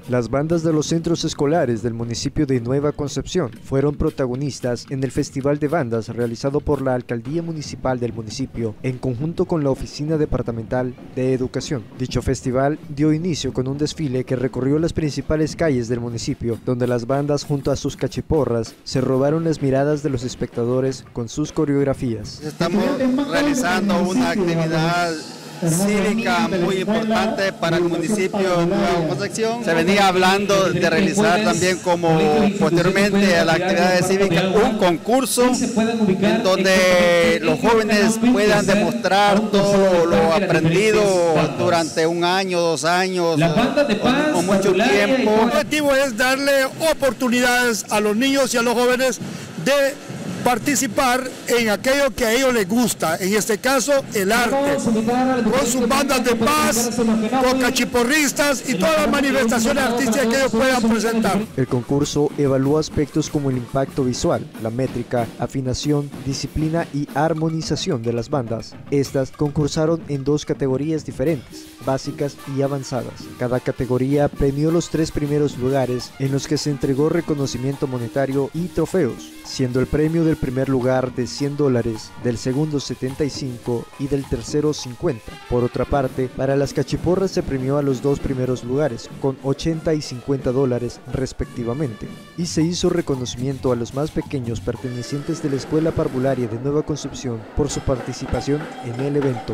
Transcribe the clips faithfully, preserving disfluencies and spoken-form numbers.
Las bandas de los centros escolares del municipio de Nueva Concepción fueron protagonistas en el Festival de Bandas realizado por la Alcaldía Municipal del municipio en conjunto con la Oficina Departamental de Educación. Dicho festival dio inicio con un desfile que recorrió las principales calles del municipio, donde las bandas junto a sus cachiporras se robaron las miradas de los espectadores con sus coreografías. Estamos realizando una actividad cívica muy importante para el municipio de Nueva Concepción. Se venía hablando de realizar también, como posteriormente a la actividad cívica, un concurso en donde los jóvenes puedan demostrar todo lo aprendido durante un año, dos años o, o mucho tiempo. El objetivo es darle oportunidades a los niños y a los jóvenes de participar en aquello que a ellos les gusta, en este caso el arte, con sus bandas de paz, con cachiporristas y todas las manifestaciones artísticas que ellos puedan presentar. El concurso evaluó aspectos como el impacto visual, la métrica, afinación, disciplina y armonización de las bandas. Estas concursaron en dos categorías diferentes, básicas y avanzadas. Cada categoría premió los tres primeros lugares, en los que se entregó reconocimiento monetario y trofeos, siendo el premio del primer lugar de cien dólares, del segundo setenta y cinco y del tercero cincuenta. Por otra parte, para las cachiporras se premió a los dos primeros lugares con ochenta y cincuenta dólares respectivamente, y se hizo reconocimiento a los más pequeños pertenecientes de la Escuela Parvularia de Nueva Concepción por su participación en el evento.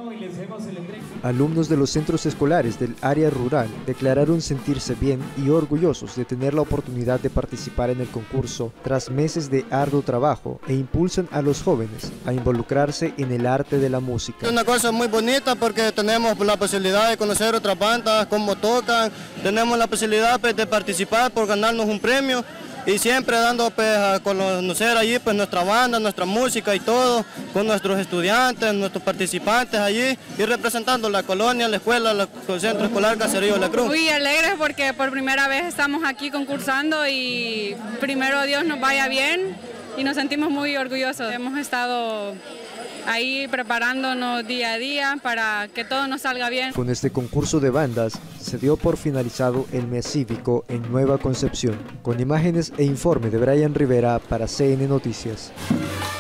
Alumnos de los centros escolares del área rural declararon sentirse bien y orgullosos de tener la oportunidad de participar en el concurso tras meses de arduo trabajo, e impulsan a los jóvenes a involucrarse en el arte de la música. Es una cosa muy bonita porque tenemos la posibilidad de conocer otras bandas, cómo tocan, tenemos la posibilidad pues, de participar por ganarnos un premio. Y siempre dando pues, a conocer allí pues, nuestra banda, nuestra música y todo, con nuestros estudiantes, nuestros participantes allí y representando la colonia, la escuela, el centro escolar Caserío La Cruz. Muy alegres porque por primera vez estamos aquí concursando y primero Dios nos vaya bien y nos sentimos muy orgullosos. Hemos estado ahí preparándonos día a día para que todo nos salga bien. Con este concurso de bandas se dio por finalizado el mes cívico en Nueva Concepción. Con imágenes e informe de Brian Rivera para C N Noticias.